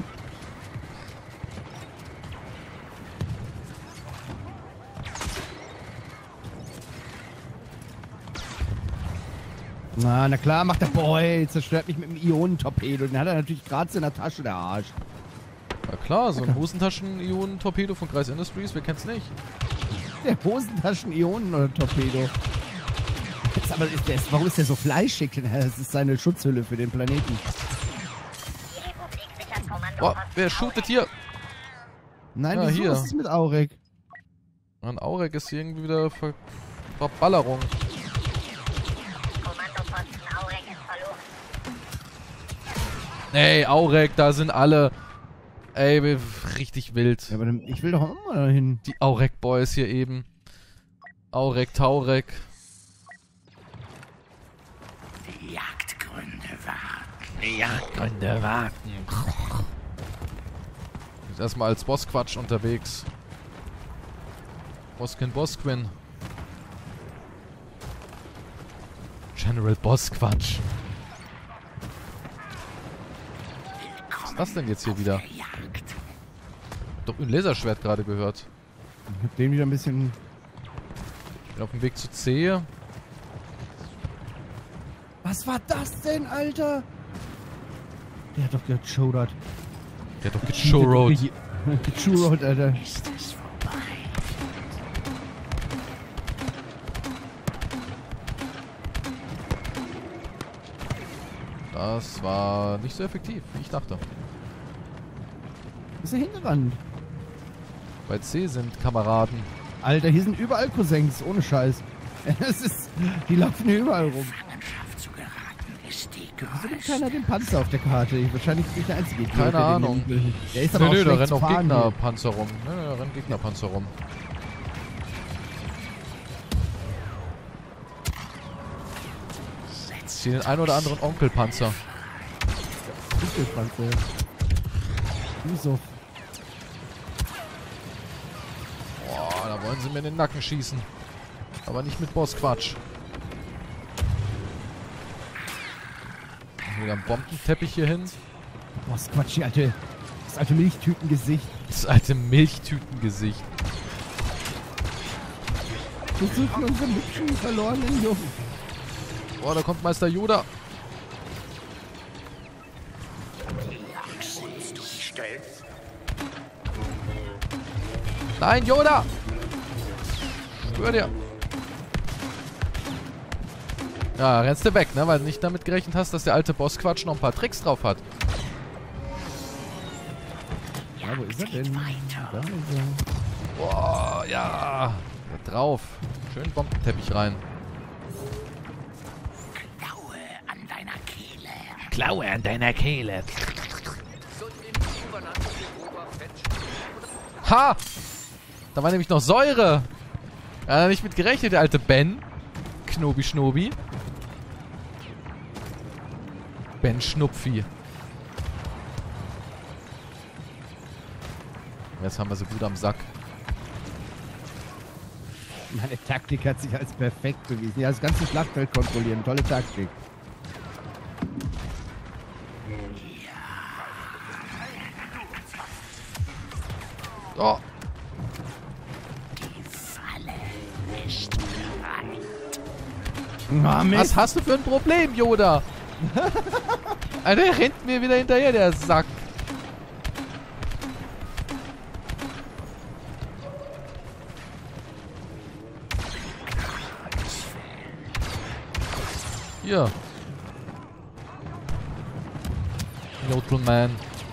Na, na klar, macht der Boy. Zerstört mich mit dem Ionentorpedo. Den hat er natürlich gerade in der Tasche, der Arsch. Na klar, so ein Hosentaschen-Ionen-Torpedo von Kreis Industries, wer kennt's nicht? Der Hosentaschen-Ionen-Torpedo. Jetzt aber ist der, warum ist der so fleischig? Das ist seine Schutzhülle für den Planeten. Die Republik sichert Boah, Kommandoposten. wer shootet hier? Nein, Ja, wieso hier. ist es mit Aurek? Ein Aurek ist hier irgendwie wieder Ver Verballerung. Kommandoposten Aurek ist verloren. Ey, Aurek, da sind alle. Ey, wir- richtig wild. Ja, aber dann, ich will doch auch mal dahin. Die Aurek Boys hier eben. Aurek, Taurek. Die Jagdgründe warten. Die Jagdgründe Gründe warten. Ist erstmal als Bossquatsch unterwegs. Boskin Bosquin. General Bossquatsch. Was ist das denn jetzt hier wieder? Jagd. Doch ein Laserschwert gerade gehört. Ich hab den wieder ein bisschen... Bin auf dem Weg zu C. Was war das denn, Alter? Der hat doch gechodert. Der hat doch gechurrot. Gechurrot, Alter. Ist es vorbei? Das war nicht so effektiv, wie ich dachte. Wo ist er hingerannt? Bei C sind Kameraden. Alter, hier sind überall Cousins, ohne Scheiß. Es ist... Die laufen hier überall rum. Gefangenschaft zu geraten ist die Wieso nimmt größte. keiner den Panzer auf der Karte? Ich, wahrscheinlich bin ich der Einzige. Idiot, Keine der den Ahnung. nehmen will. Der ist Nö, aber auch nö, da schlecht rennen zu auch fahren hier. Gegnerpanzer rum. Nö, nö, da rennen Gegnerpanzer rum. Ich sehe den ein oder anderen Onkelpanzer. Panzer. Wieso? Boah, da wollen sie mir in den Nacken schießen. Aber nicht mit Bossquatsch. Wieder ein Bombenteppich hier hin. Boah, das Quatsch, die alte... Das alte Milchtütengesicht. Das alte Milchtütengesicht. Wir suchen unseren hübschen, verlorenen Jungen. Boah, da kommt Meister Yoda. Nein, Yoda! Schwör dir. Ja, rennst du weg, ne? Weil du nicht damit gerechnet hast, dass der alte Bossquatsch noch ein paar Tricks drauf hat. Ja, wo ist er denn? Da ist er. Boah, ja. Da drauf. Schön Bombenteppich rein. Klaue an deiner Kehle. Klaue an deiner Kehle. Ha! Da war nämlich noch Säure. Er hat nicht mit gerechnet, der alte Ben. Knobi Schnobi. Ben Schnupfi. Jetzt haben wir sie gut am Sack. Meine Taktik hat sich als perfekt bewiesen. Ja, das ganze Schlachtfeld kontrollieren. Tolle Taktik. Oh, Ah, Mist. was hast du für ein Problem, Yoda? Alter, der rennt mir wieder hinterher, der Sack. Hier. Jodelman.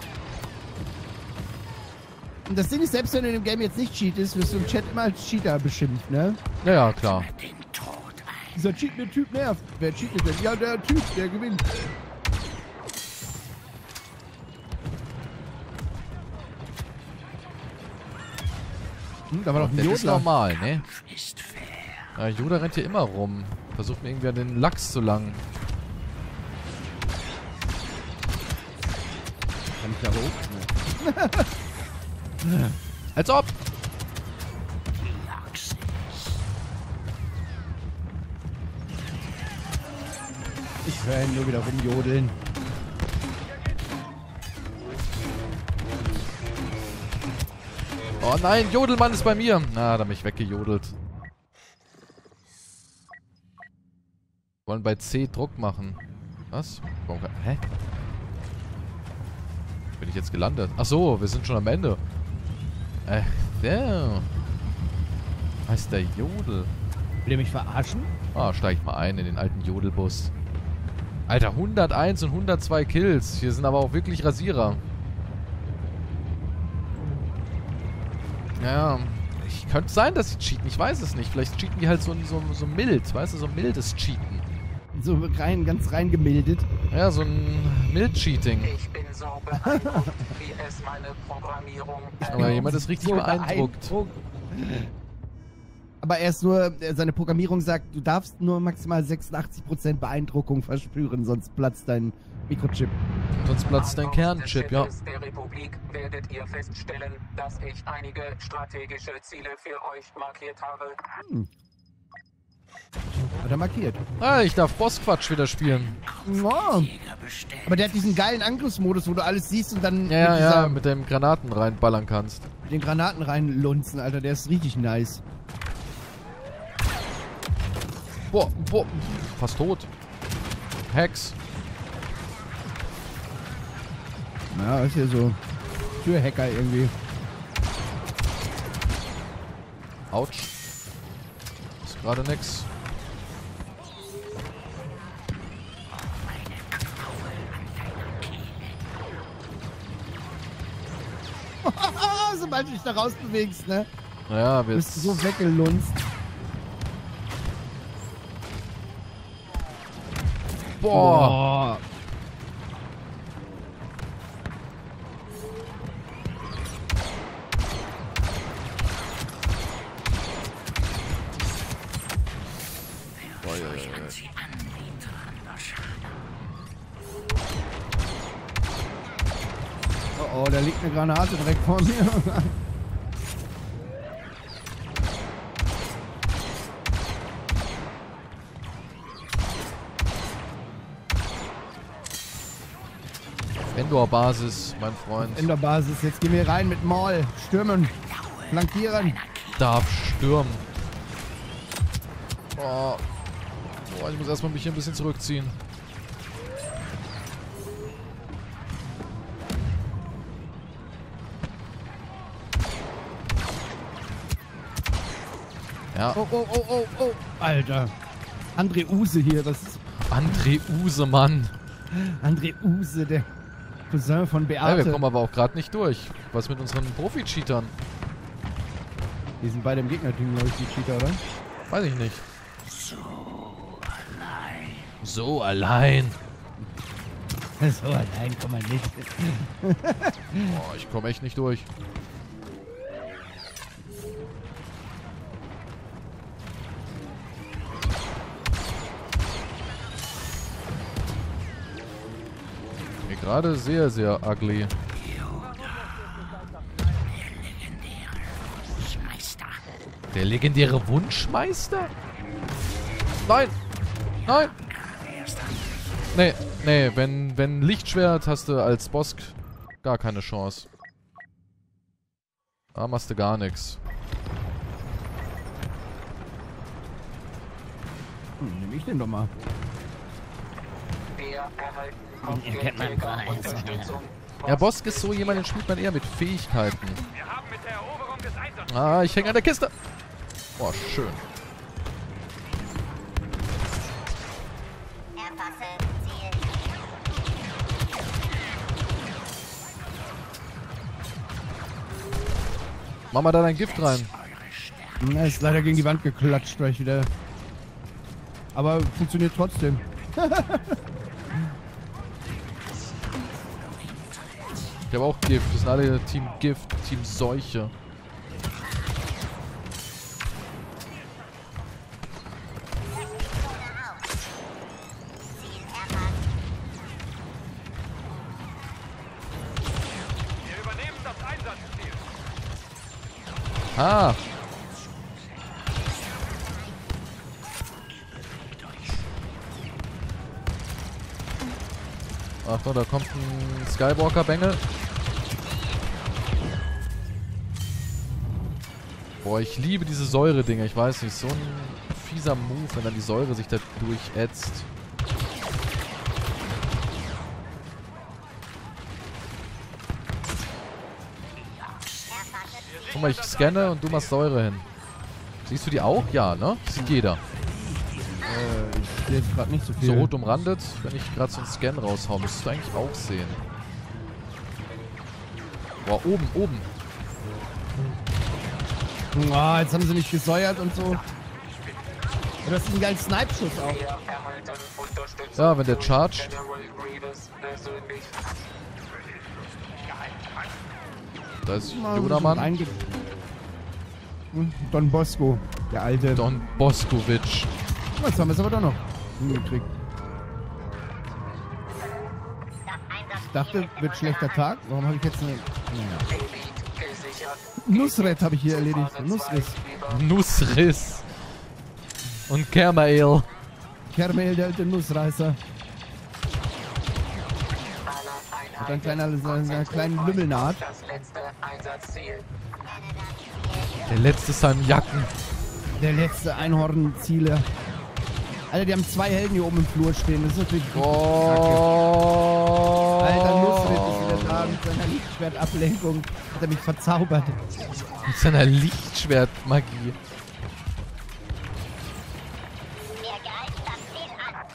Und das Ding ist, selbst wenn du in dem Game jetzt nicht cheatest, wirst du im Chat immer als Cheater beschimpft, ne? Ja, ja, klar. Den Tod ein. Dieser cheatende Typ nervt. Wer cheatet denn? Ja, der Typ, der gewinnt. Hm, da war doch ein Das ist Jodler. normal, ne? Ist fair. Ja, Yoda rennt hier immer rum. Versucht mir irgendwie an den Lachs zu langen. Kann ich da hoch? Als ob! Ich höre ihn nur wieder rumjodeln. Oh nein, Jodelmann ist bei mir. Na, hat er mich weggejodelt. Wollen bei C Druck machen. Was? Warum kann, hä? Bin ich jetzt gelandet? Ach so, wir sind schon am Ende. Ach, der. Heißt der Jodel. Will ihr mich verarschen? Ah, steig ich mal ein in den alten Jodelbus. Alter, hunderteins und hundertzwei Kills. Hier sind aber auch wirklich Rasierer. Ja, ich könnte sein, dass sie cheaten. Ich weiß es nicht. Vielleicht cheaten die halt so, so, so mild. Weißt du, so mildes Cheaten. So rein, ganz reingemildet. Ja, so ein Mild-Cheating. Ich bin so beeindruckt, wie es meine Programmierung Aber jemand ist richtig So beeindruckt. beeindruckt. Aber er ist nur, seine Programmierung sagt, du darfst nur maximal sechsundachtzig Prozent Beeindruckung verspüren, sonst platzt dein Mikrochip. Sonst platzt dein Kernchip, ja. der Republik werdet ihr feststellen, dass ich einige strategische Ziele für euch markiert habe. Hat er markiert. Ah, ich darf Bossquatsch wieder spielen. Ja. Aber der hat diesen geilen Angriffsmodus, wo du alles siehst und dann Ja, mit, ja, dieser, mit dem Granaten reinballern kannst. mit den Granaten reinlunzen, Alter. Der ist richtig nice. Boah, boah, fast tot. Hex. Ja, ist ja so Türhacker irgendwie. Autsch. Ist gerade nix. Sobald du dich da rausbewegst, ne? Naja, Bist du wir so weggelunzt. Boah. Boah, ja, ja, ja. Oh, oh, da liegt eine Granate direkt vor mir. Endor-Basis, mein Freund. In der Basis. Jetzt gehen wir rein mit Maul. Stürmen. Flankieren. Darf stürmen. Boah. Boah, ich muss erstmal mich hier ein bisschen zurückziehen. Ja, Oh, oh, oh, oh, oh. Alter. André Use hier. Das ist André Usemann. André Use, der Cousin von Ja, Beate. wir kommen aber auch gerade nicht durch. Was mit unseren Profi-Cheatern? Die sind beide im Gegnerteam, glaube ich, die Cheater, oder? Weiß ich nicht. So allein. So allein kann man nicht. Boah, ich komme echt nicht durch. Mir gerade sehr, sehr ugly. Der legendäre Wunschmeister? Nein! Nein! Nee, nee, wenn, wenn Lichtschwert hast du als Boss gar keine Chance. Da machst du gar nichts. Hm, nehm ich den doch mal. Wir erhalten Ihr kennt meinen Verein. Unterstützung. Ja, Bosk ist so jemand, den spielt man eher mit Fähigkeiten. Wir haben mit der Eroberung des Einsatzes. Ah, ich hänge an der Kiste. Boah, schön. Erfasse Ziel. Mach mal da dein Gift rein. Er ist leider gegen die Wand geklatscht, weil ich wieder... Aber funktioniert trotzdem. Ich habe auch Gift. Wir sind alle Team Gift, Team Seuche. Ziel erfasst. Wir übernehmen das Einsatzziel. Ah. Achtung, da kommt ein Skywalker-Bengel. Boah, ich liebe diese Säure-Dinger. Ich weiß nicht, so ein fieser Move, wenn dann die Säure sich da durchätzt. Guck mal, ich scanne und du machst Säure hin. Siehst du die auch? Ja, ne? Sieht jeder. Äh, ich sehe jetzt gerade nicht so viel. So rot umrandet, wenn ich gerade so einen Scan raushau, müsstest du eigentlich auch sehen. Boah, oben, oben. Ah, jetzt haben sie nicht gesäuert und so. Du hast einen geilen Snipe-Schuss auch. Wir erhalten Unterstützung Ja, wenn der durch charged. General Grievous persönlich. Da ist Mal Jodamann. reinge- Hm, Don Bosco, der alte. Don Boskovic. Jetzt haben wir es aber doch noch hingekriegt. Ich dachte, wird schlechter Tag. Warum habe ich jetzt eine... Naja. Elite gesichert. Nusret habe ich hier erledigt. Nussriss. Nussriss. Und Kermael. Kermel, der alte Nussreißer. Alle Hat ein kleiner, so einen kleinen Lümmelnaht. Das letzte Einsatzziel. Der letzte Salmjacken. Der letzte Einhornziele. Alter, die haben zwei Helden hier oben im Flur stehen. Das ist natürlich richtig kacke. Oh. Alter, Nusret ist wieder da mit seiner Lichtschwertablenkung. Hat er mich verzaubert. Mit seiner Lichtschwertmagie. Mir greift das Ziel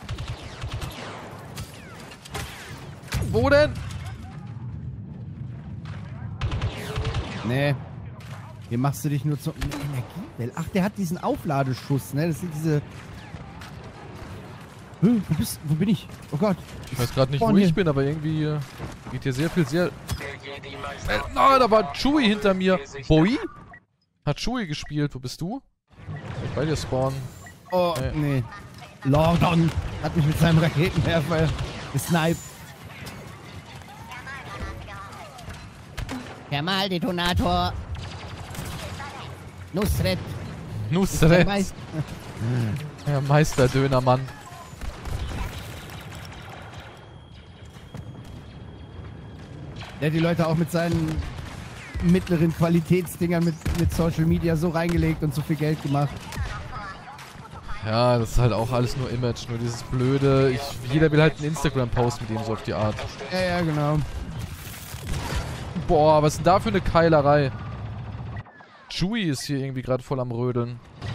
an. Wo denn? Nee. Hier machst du dich nur zum Energiewell. Ach, der hat diesen Aufladeschuss, ne? Das sind diese... Hm, wo bist... Wo bin ich? Oh Gott. Ich weiß gerade nicht, wo Vorne ich hier. bin, aber irgendwie äh, geht hier sehr viel sehr... Der Jedi-Meister. Äh, na, da war Chewie hinter mir. Bowie? Hat Chewie gespielt. Wo bist du? Ich bei dir spawnen. Oh, Nee. nee. Lordon hat mich mit seinem Raketenwerfer gesniped. Thermaldetonator. Nusret. Der Nusret. Meister. Der Meisterdönermann. Der hat die Leute auch mit seinen mittleren Qualitätsdingern mit, mit Social Media so reingelegt und so viel Geld gemacht. Ja, das ist halt auch alles nur Image. Nur dieses blöde... Ich, jeder will halt einen Instagram-Post mit ihm so auf die Art. Ja, ja, genau. Boah, was ist denn da für eine Keilerei? Chewie ist hier irgendwie gerade voll am Rödeln.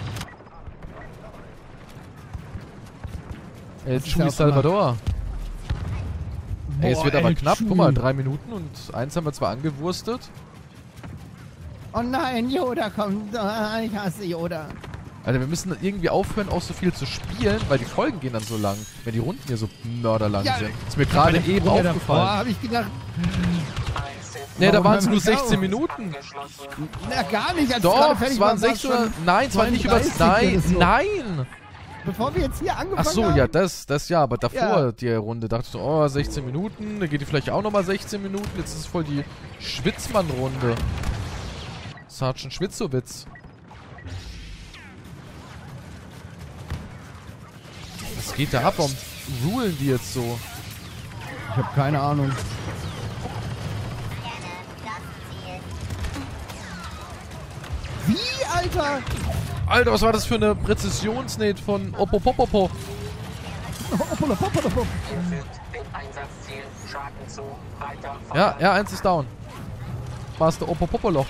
El ist Chewie ja auch Salvador. Ey, es Boah, wird aber El knapp. Chewie. Guck mal, drei Minuten und eins haben wir zwar angewurstet. Oh nein, Yoda kommt. Ah, ich hasse Yoda. Alter, wir müssen irgendwie aufhören, auch so viel zu spielen, weil die Folgen gehen dann so lang, wenn die Runden hier so mörderlang Ja, sind. Ist mir gerade eben Runde davor aufgefallen. habe ich gedacht, Nee, da Warum waren es hören nur wir nicht sechzehn auf? Minuten. na gar nicht. Als wir gerade Doch, fertig es waren waren, sechzehn war's oder... schon Nein, es war nicht über... zweiunddreißig Nein, oder so. nein! Bevor wir jetzt hier angefangen Ach so, haben. ja, das, das ja, aber davor Ja. die Runde dachte ich so, oh, sechzehn Minuten, dann geht die vielleicht auch nochmal sechzehn Minuten, jetzt ist es voll die Schwitzmann-Runde. Sergeant Schwitzowitz. Was geht da ab? Warum rulen die jetzt so? Ich habe keine Ahnung. Wie, Alter? Alter, was war das für eine Präzisionsnate von Opopopopo? Hoppala, hoppala, hoppala. Ihr fügt dem Einsatzziel Schaden zu. Weiter Ja, voran. R eins ist down. Master Opopopoloch.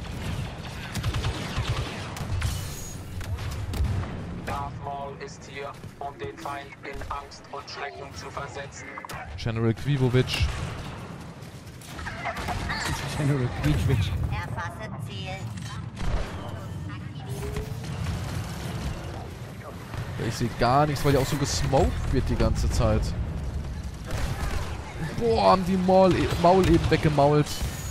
Darth Maul ist hier, um den Feind in Angst und Schrecken zu versetzen. General Quivovic. General Quietschwitsch. Erfasse Ziel. Ich sehe gar nichts, weil ja auch so gesmoked wird die ganze Zeit. Boah, haben die Maul, Maul eben weggemault.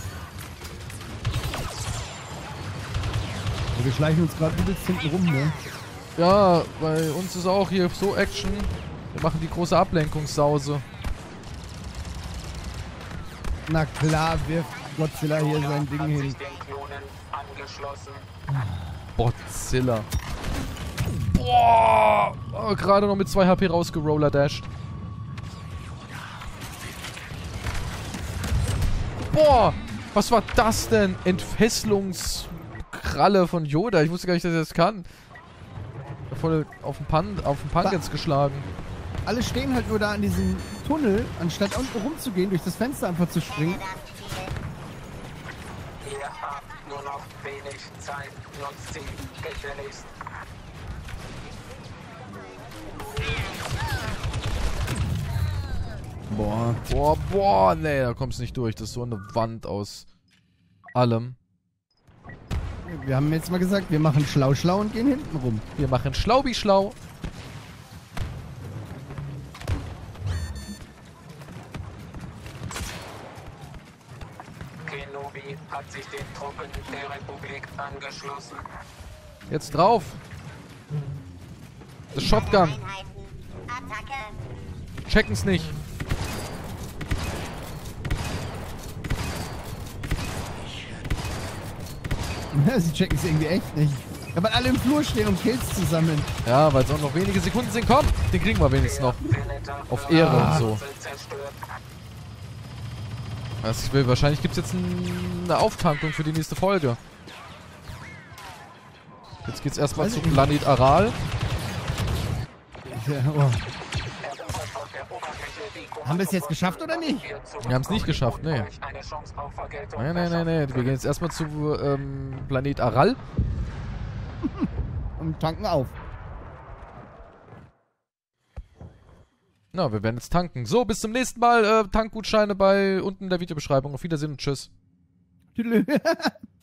Wir schleichen uns gerade übelst hinten rum, ne? Ja, bei uns ist auch hier so Action. Wir machen die große Ablenkungssause. Na klar, wirft Godzilla hier Yoda sein Ding hat hin. sich den Klonen angeschlossen. Godzilla. Boah! Oh, gerade noch mit zwei H P rausgeroller dashed. Boah! Was war das denn? Entfesselungskralle von Yoda. Ich wusste gar nicht, dass er das kann. Voll auf den Pan, auf den Pan jetzt geschlagen. Alle stehen halt nur da an diesem Tunnel, anstatt unten rumzugehen, durch das Fenster einfach zu springen. Ihr habt nur noch wenig Zeit. Nutzt sie gefälligst. Boah. Boah, boah, nee, da kommst du nicht durch. Das ist so eine Wand aus allem. Wir haben jetzt mal gesagt, wir machen schlau schlau und gehen hinten rum. Wir machen Schlaubi schlau. Kenobi hat sich den Truppen der Republik angeschlossen. Jetzt drauf. Das Shotgun. Einheiten. Attacke. Checken's nicht. Sie checken es irgendwie echt nicht. Ja, weil alle im Flur stehen, um Kills zu sammeln. Ja, weil es auch noch wenige Sekunden sind. Komm, den kriegen wir wenigstens noch. Auf Ehre und so. Was ich will, wahrscheinlich gibt es jetzt ein, eine Auftankung für die nächste Folge. Jetzt geht's erstmal Weiß zu ich nicht. Planet Aral. Ja, oh. Haben wir es jetzt geschafft oder nicht? Wir haben es nicht geschafft, nee. Nein, nein, nein, nein. Wir gehen jetzt erstmal zu ähm, Planet Aral. Und tanken auf. Na, wir werden jetzt tanken. So, bis zum nächsten Mal. Äh, Tankgutscheine bei unten in der Videobeschreibung. Auf Wiedersehen und tschüss. Tüdelü.